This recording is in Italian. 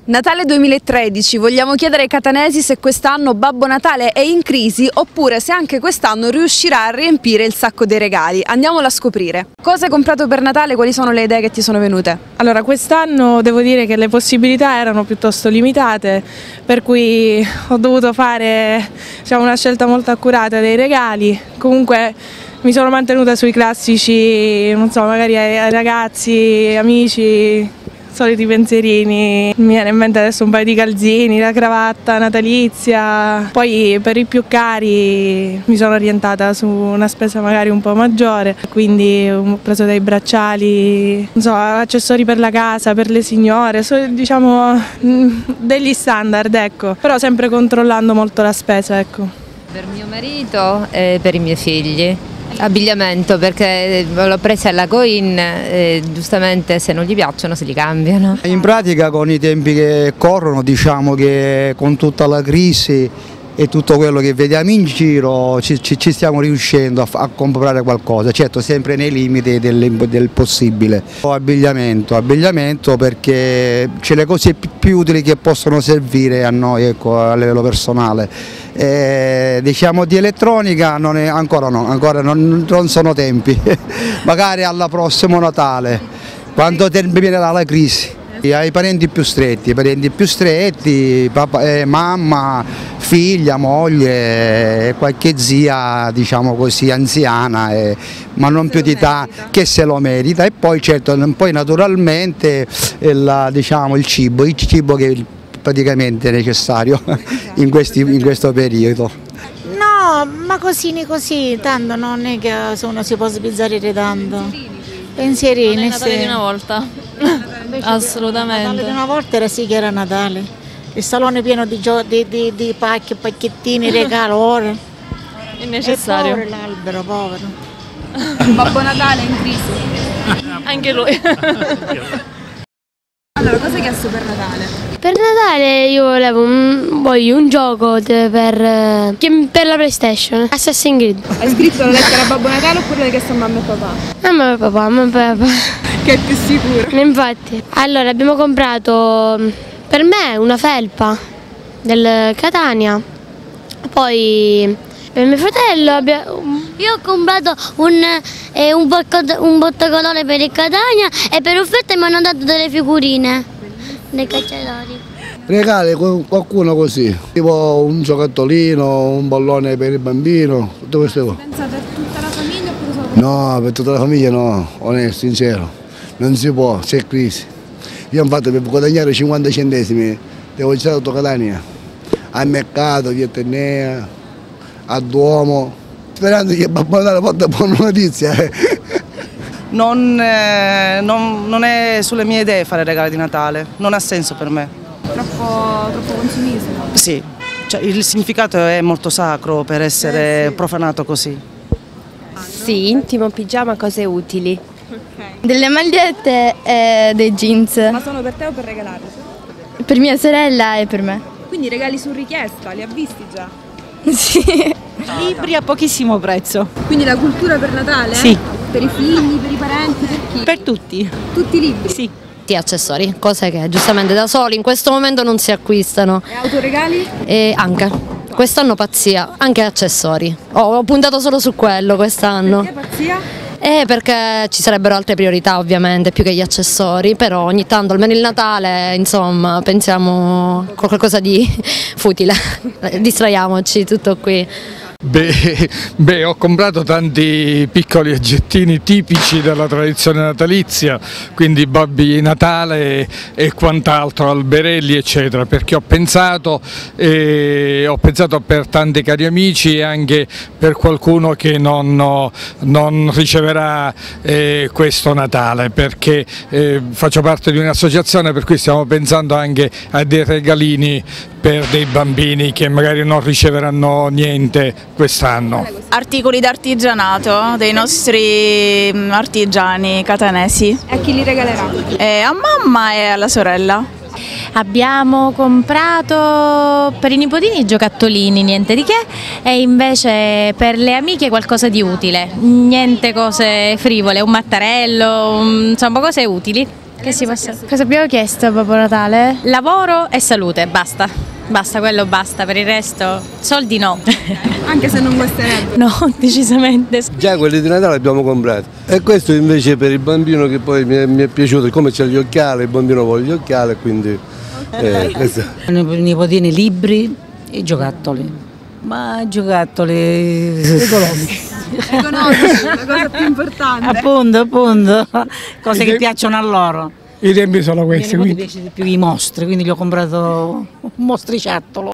Natale 2013, vogliamo chiedere ai catanesi se quest'anno Babbo Natale è in crisi oppure se anche quest'anno riuscirà a riempire il sacco dei regali. Andiamolo a scoprire. Cosa hai comprato per Natale? Quali sono le idee che ti sono venute? Allora, quest'anno devo dire che le possibilità erano piuttosto limitate, per cui ho dovuto fare una scelta molto accurata dei regali. Comunque mi sono mantenuta sui classici, non so, magari ai ragazzi, amici, soliti pensierini. Mi viene in mente adesso un paio di calzini, la cravatta natalizia. Poi per i più cari mi sono orientata su una spesa magari un po' maggiore, quindi ho preso dei bracciali, non so, accessori per la casa, per le signore, diciamo degli standard, ecco, però sempre controllando molto la spesa, ecco. Per mio marito e per i miei figli. Abbigliamento, perché l'ho presa alla Coin e giustamente se non gli piacciono se li cambiano. In pratica con i tempi che corrono, diciamo che con tutta la crisi e tutto quello che vediamo in giro ci stiamo riuscendo a comprare qualcosa, certo sempre nei limiti del possibile. Abbigliamento perché c'è le cose più utili che possono servire a noi, ecco, a livello personale. Diciamo di elettronica ancora non sono tempi, magari alla prossimo Natale, quando terminerà la crisi. Ai parenti più stretti, papà, mamma, figlia, moglie, qualche zia, diciamo così, anziana, ma non più di età, che se lo merita, e poi certo, poi naturalmente diciamo, il cibo che è praticamente necessario in questo periodo. No, ma così, tanto non è che uno si può sbizzarrire tanto. Pensierini, non è Natale di una volta. Assolutamente. Natale di una volta era sì che era Natale. Il salone pieno di pacchi, pacchettini, regalo, ore. È necessario. E povero l'albero, povero. Babbo Natale è in crisi. Anche lui. Allora, cosa hai chiesto per Natale? Per Natale io voglio un gioco per la PlayStation, Assassin's Creed. Hai scritto la lettera a Babbo Natale oppure l'hai chiesto a mamma e papà? Mamma e papà. Che è più sicuro? Infatti. Allora abbiamo comprato per me una felpa del Catania, poi per mio fratello io ho comprato un bottocolore per il Catania e per offerte mi hanno dato delle figurine dei cacciatori. Regali qualcuno così, tipo un giocattolino, un pallone per il bambino, tutte queste cose. Pensa per tutta la famiglia oppure solo per No, per tutta la famiglia no, onesto, sincero, non si può, c'è crisi. Io infatti per guadagnare 50 centesimi devo girare tutto Catania, al mercato, via Tennea, a Duomo, sperando che Babbo Natale porta buona notizia. Non è sulle mie idee fare regali di Natale, non ha senso per me. troppo consumismo? Sì, cioè, il significato è molto sacro per essere profanato così. Sì, intimo, pigiama, cose utili. Okay. Delle magliette e dei jeans. Ma sono per te o per regalare? Per mia sorella e per me. Quindi regali su richiesta, li ha visti già? Sì. Libri a pochissimo prezzo. Quindi la cultura per Natale? Sì. Per i figli, per i parenti, per chi? Per tutti. Tutti i libri? Sì. Accessori, cose che giustamente da soli in questo momento non si acquistano. E autoregali? E anche, quest'anno pazzia, anche accessori. Ho puntato solo su quello quest'anno. Perché pazzia? Perché ci sarebbero altre priorità ovviamente, più che gli accessori, però ogni tanto, almeno il Natale, insomma, pensiamo a qualcosa di futile, distraiamoci, tutto qui. Beh, ho comprato tanti piccoli oggettini tipici della tradizione natalizia, quindi Babbi Natale e quant'altro, alberelli eccetera, perché ho pensato per tanti cari amici e anche per qualcuno che non riceverà questo Natale, perché faccio parte di un'associazione per cui stiamo pensando anche a dei regalini per dei bambini che magari non riceveranno niente quest'anno. Articoli d'artigianato dei nostri artigiani catanesi. E a chi li regalerà? A mamma e alla sorella. Abbiamo comprato per i nipotini giocattolini, niente di che, e invece per le amiche qualcosa di utile, niente cose frivole, un mattarello, insomma cose utili. Che si possa... Cosa abbiamo chiesto a Babbo Natale? Lavoro e salute, basta. Basta, quello basta, per il resto soldi no. Anche se non guasterebbe. No, decisamente. Già quelli di Natale abbiamo comprato. E questo invece per il bambino che poi mi è piaciuto, come c'è gli occhiali, il bambino vuole gli occhiali, quindi... Nipotini, libri e giocattoli. Ma giocattoli Economici, la cosa più importante. appunto, cose che piacciono a loro. I tempi sono questi. Mi piace di più i mostri, quindi gli ho comprato un mostriciattolo.